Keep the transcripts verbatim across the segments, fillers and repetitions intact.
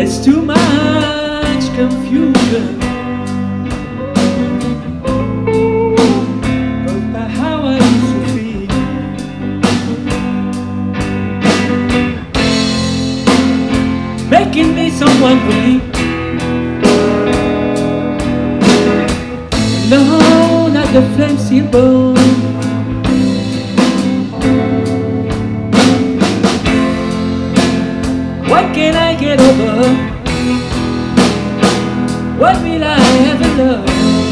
It's too much confusion. Goes by how I used to feel. Making me someone new. No, not the flame still burn. What can I get over? What will I ever love?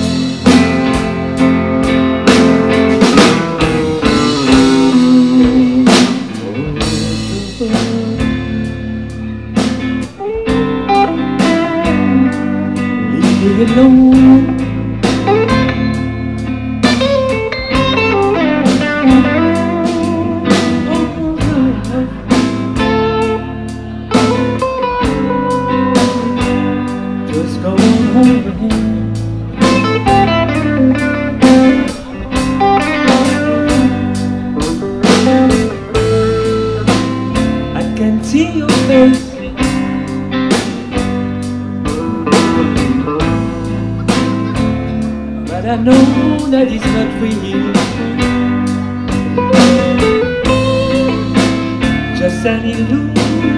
Leave me alone. Just go home. I can see your face, but I know that it's not real. Just an illusion.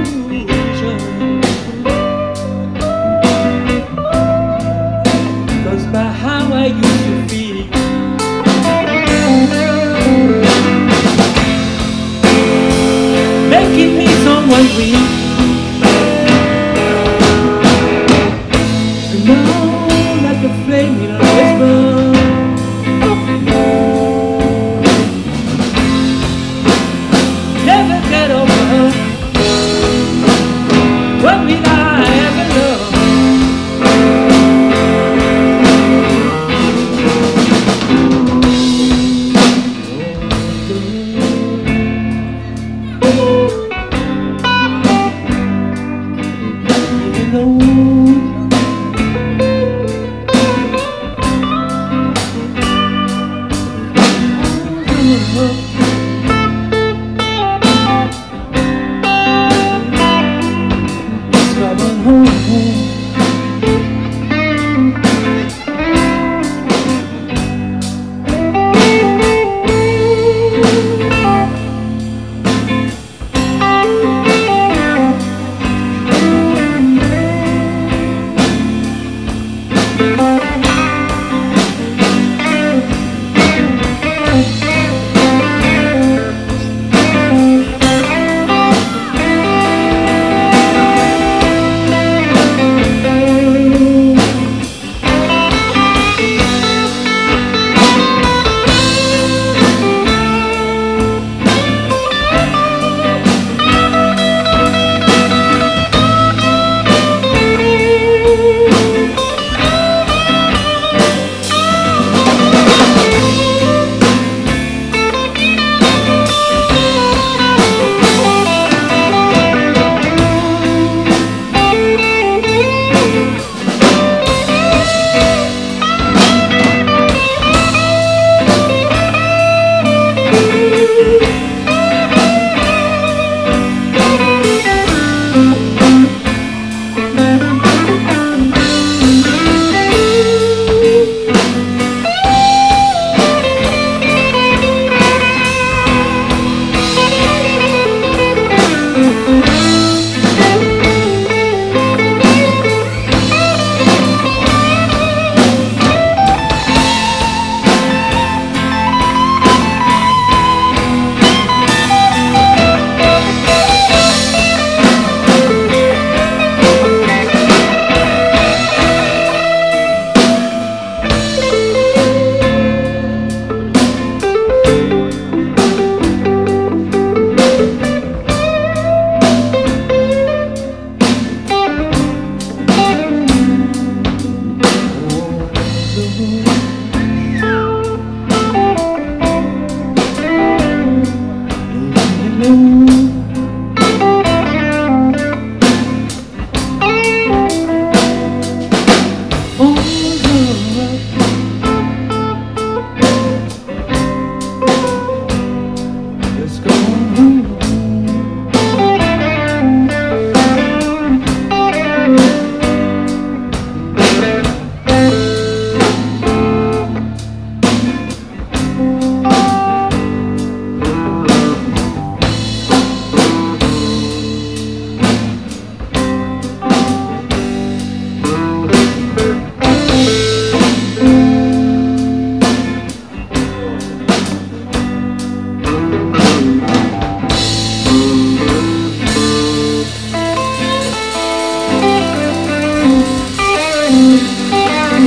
By how I used to feel. Making me someone real. No, like a flame will always burn. Never get over her. What will I ever love?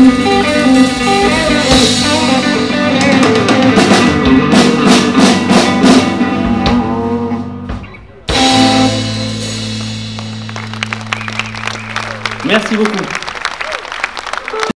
Merci beaucoup.